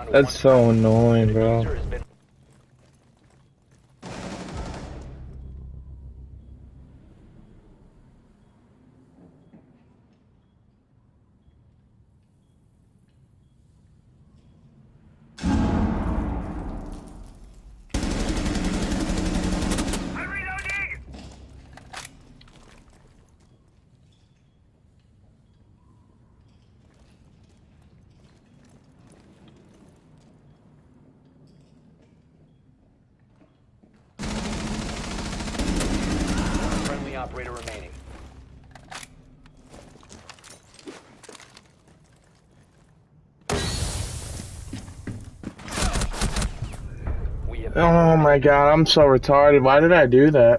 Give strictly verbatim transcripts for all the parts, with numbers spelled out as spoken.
down to one That's so annoying, bro. User has been friendly operator remaining. We have Oh my god, I'm so retarded. Why did I do that?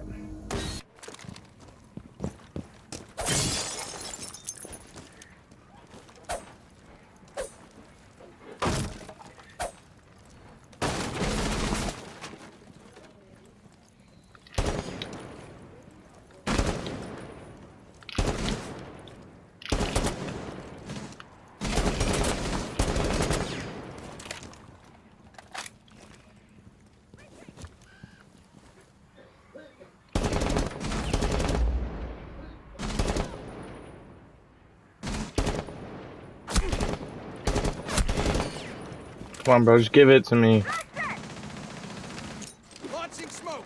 Come on, bro, just give it to me. Launching smoke.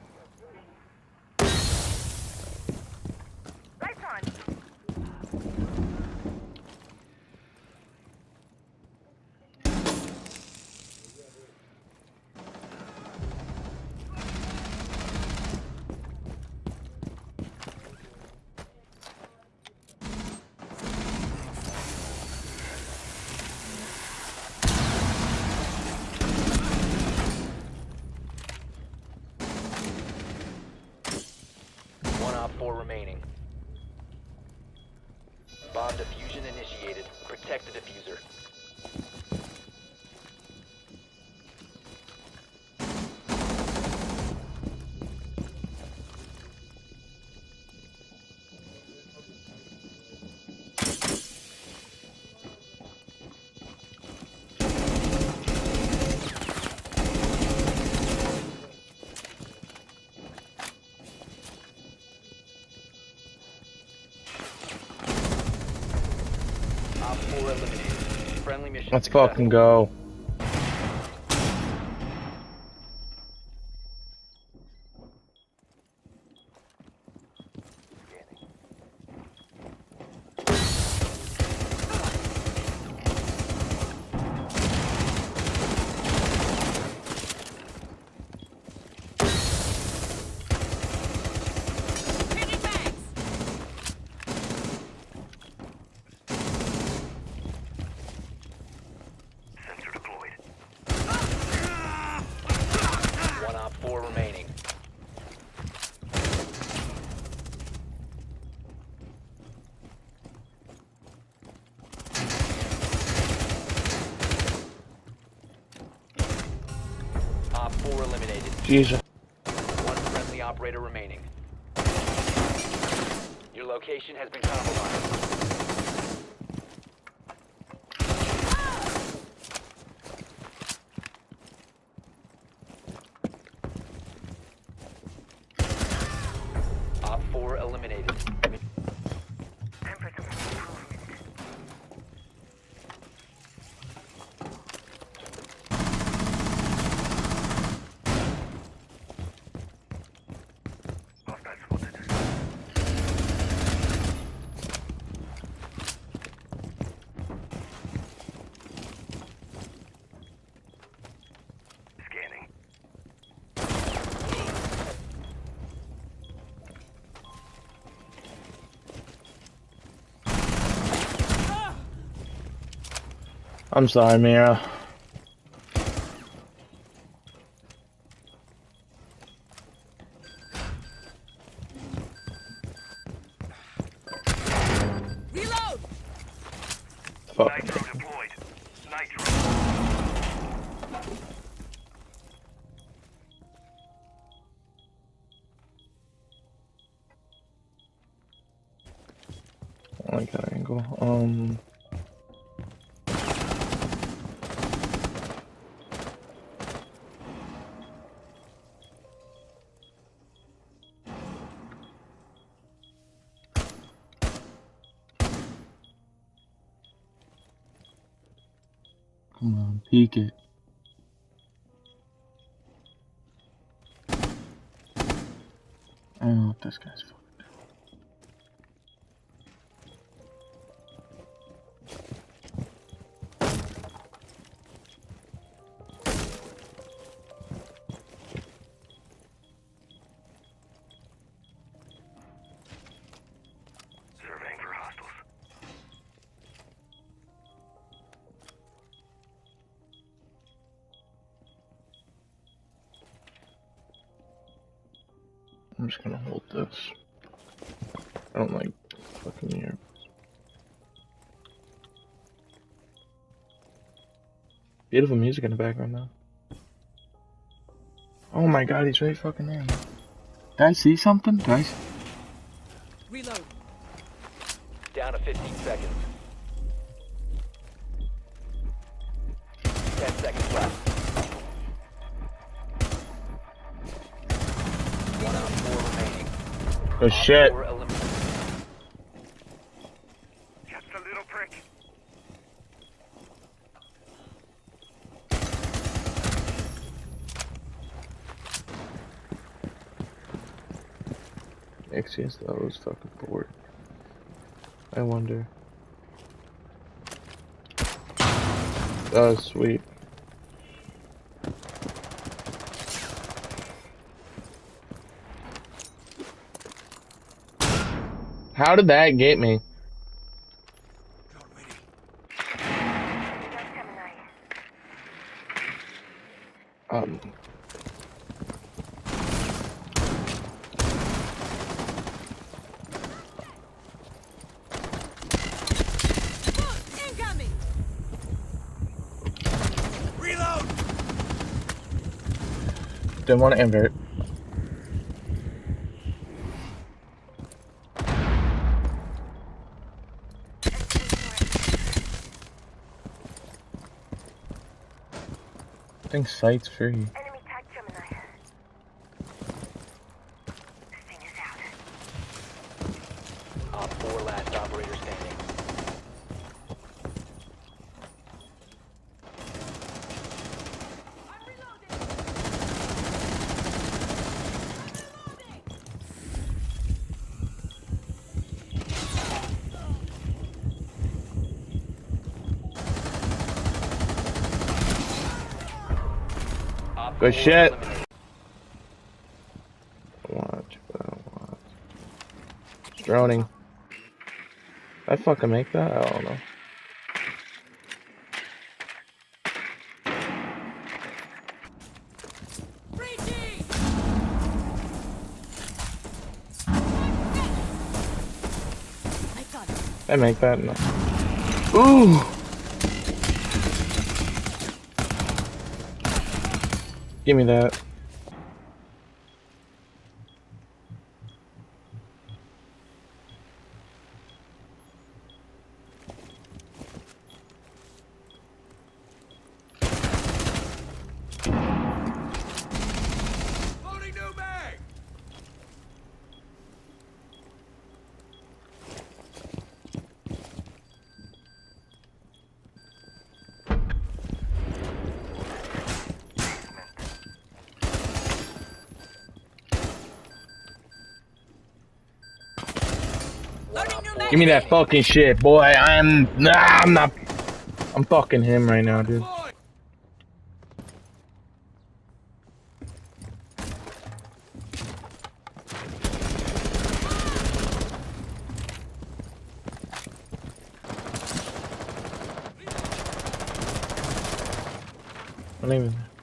Lights on. One op four remaining. Bomb diffusion initiated. Protect the diffuser. Op four eliminated. Friendly mission Let's successful. fucking go. One op four remaining. Op four eliminated. Jesus. One friendly operator remaining. Your location has been compromised. Op four eliminated. Time for some improvement. Hostile spotted. Scanning. I'm sorry, Mira. Reload! Fuck. Nitro deployed. Nitro. I like that angle. Um. Come on, peek it. I don't know what this guy's fucking doing. Surveying for hostiles. I'm just gonna hold this. I don't like fucking here. Beautiful music in the background now. Oh my god, he's right fucking there. Did I see something? Did I see? Reload. Down to fifteen seconds. ten seconds left. One on four remaining. Oh shit. Four eliminated. Just a little prick. Axios, that was fucking bored. I wonder. Oh, sweet. How did that get me? Um. Incoming. Reload. Didn't want to invert. I think site's free. Enemy tag Gemini. This thing is out. Op four last operator standing. Op Good four shit. eliminated. Watch, but I don't want. Droning. Did I fucking make that? I don't know. Breaching. I got it. Did I make that? No. Ooh! Give me that. Loading new mag. Give me that fucking shit, boy. I'm nah, I'm not. I'm fucking him right now, dude. I don't even.